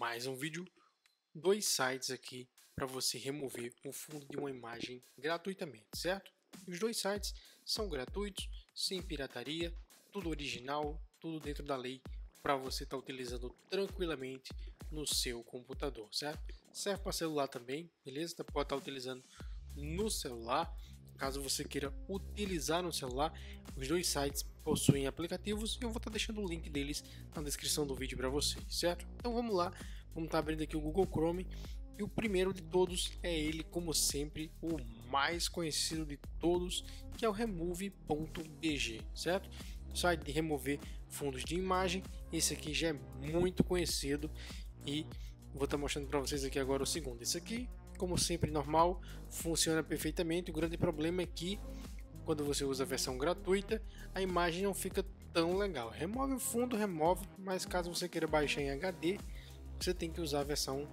mais um vídeo, dois sites aqui para você remover o fundo de uma imagem gratuitamente, certo? Os dois sites são gratuitos, sem pirataria, tudo original, tudo dentro da lei para você estar utilizando tranquilamente no seu computador, certo? Serve para celular também, beleza? Você pode estar utilizando no celular. Caso você queira utilizar no celular, os dois sites possuem aplicativos e eu vou estar deixando o link deles na descrição do vídeo para vocês, certo? Então vamos lá, vamos estar abrindo aqui o Google Chrome e o primeiro de todos é ele, como sempre, o mais conhecido de todos, que é o remove.bg, certo? Site de remover fundos de imagem. Esse aqui já é muito conhecido e vou estar mostrando para vocês aqui agora o segundo. Esse aqui, como sempre, normal, funciona perfeitamente. O grande problema é que quando você usa a versão gratuita, a imagem não fica tão legal. Remove o fundo, remove, mas caso você queira baixar em HD, você tem que usar a versão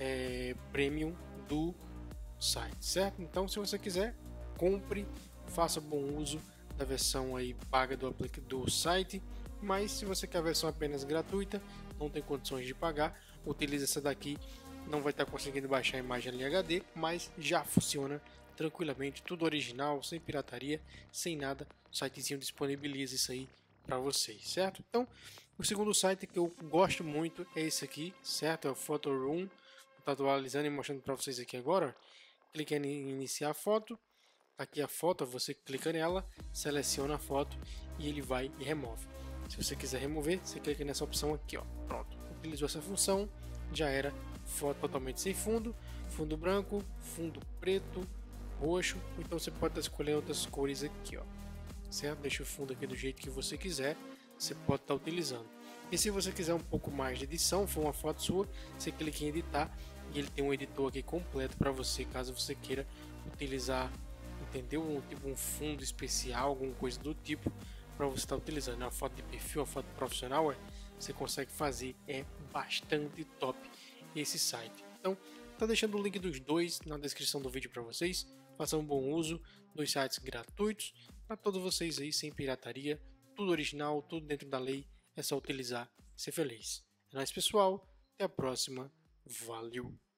premium do site, certo? Então, se você quiser, compre, faça bom uso da versão aí paga do site, mas se você quer a versão apenas gratuita, não tem condições de pagar, utilize essa daqui. Não vai estar conseguindo baixar a imagem ali em HD, mas já funciona tranquilamente, tudo original, sem pirataria, sem nada. O sitezinho disponibiliza isso aí para vocês, certo? Então, o segundo site que eu gosto muito é esse aqui, certo? É o Photoroom. Vou estar atualizando e mostrando para vocês aqui agora. Clique em iniciar a foto. Aqui a foto, você clica nela, seleciona a foto e ele vai e remove. Se você quiser remover, você clica nessa opção aqui, ó. Pronto, utilizou essa função, já era. Foto totalmente sem fundo, fundo branco, fundo preto, roxo, então você pode escolher outras cores aqui, ó. Certo? Deixa o fundo aqui do jeito que você quiser, você pode estar utilizando. E se você quiser um pouco mais de edição, for uma foto sua, você clica em editar e ele tem um editor aqui completo para você, caso você queira utilizar, entendeu? Um fundo especial, alguma coisa do tipo para você estar utilizando. Uma foto de perfil, uma foto profissional, você consegue fazer, é bastante top esse site. Então, tá deixando o link dos dois na descrição do vídeo para vocês. Façam um bom uso, dois sites gratuitos para todos vocês aí, sem pirataria, tudo original, tudo dentro da lei, é só utilizar e ser feliz. É nóis, pessoal, até a próxima, valeu!